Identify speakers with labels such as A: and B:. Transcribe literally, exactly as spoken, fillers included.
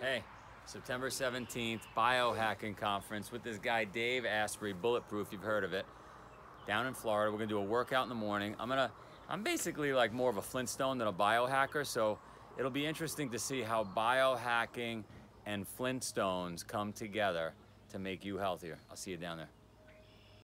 A: Hey, September seventeenth, Biohacking Conference with this guy, Dave Asprey, Bulletproof, you've heard of it, down in Florida. We're gonna do a workout in the morning. I'm gonna, I'm basically like more of a Flintstone than a biohacker, so it'll be interesting to see how biohacking and Flintstones come together to make you healthier. I'll see you down there.